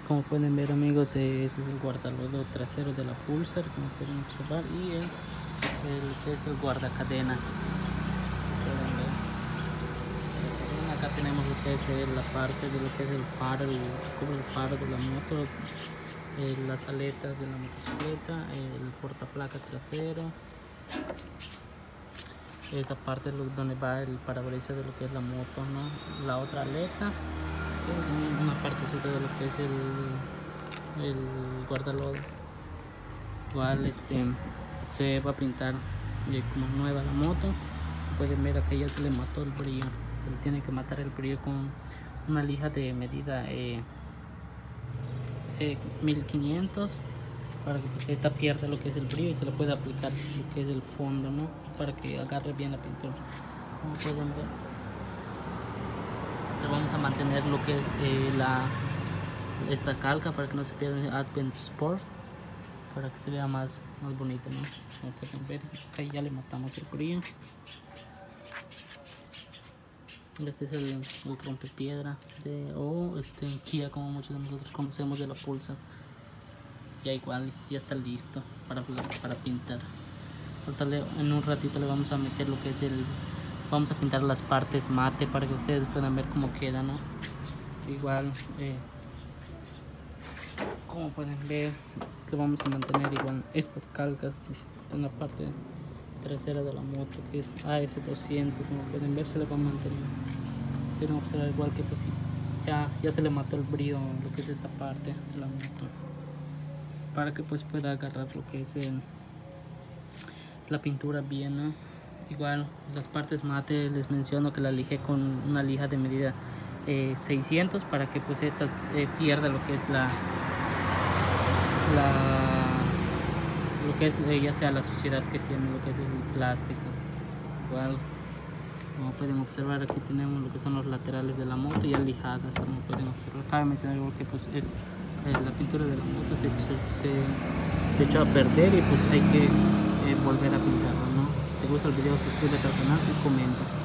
Como pueden ver, amigos, este es el guardalodo trasero de la Pulsar, como pueden observar, y el que es el guardacadena. Acá tenemos lo que es la parte de lo que es el faro, cubre el faro de la moto, las aletas de la motocicleta, el portaplaca trasero, esta parte es donde va el parabrisas de lo que es la moto, ¿no? La otra aleta, una partecita de lo que es el guardalodo. Igual se va a pintar como nueva la moto. Pueden ver acá ya se le mató el brillo, se le tiene que matar el brillo con una lija de medida 1500 para que pues, esta pierda lo que es el brillo y se le pueda aplicar lo que es el fondo, ¿no? Para que agarre bien la pintura. Como pueden ver, le vamos a mantener lo que es esta calca para que no se pierda el Advent Sport, para que se vea más bonito, ¿no? Como pueden ver, acá ya le matamos el brillo. Este es el rompepiedra o Kia, como muchos de nosotros conocemos, de la Pulsar. Ya igual, ya está listo para pintar. En un ratito le vamos a meter lo que es vamos a pintar las partes mate para que ustedes puedan ver cómo queda, ¿no? Igual, como pueden ver, le vamos a mantener igual estas calcas en la parte trasera de la moto, que es AS200. Como pueden ver, se le va a mantener. Quieren observar igual que pues ya se le mató el brillo lo que es esta parte de la moto, para que pues pueda agarrar lo que es la pintura bien, ¿no? Igual las partes mate les menciono que la lijé con una lija de medida 600 para que pues esta pierda lo que es lo que es ya sea la suciedad que tiene lo que es el plástico. Igual, como pueden observar, aquí tenemos lo que son los laterales de la moto ya lijadas. Como pueden observar, cabe mencionar que pues la pintura de la moto se echó a perder y pues hay que volver a pintarlo, ¿no? Si te gusta el video, suscríbete al canal y comenta.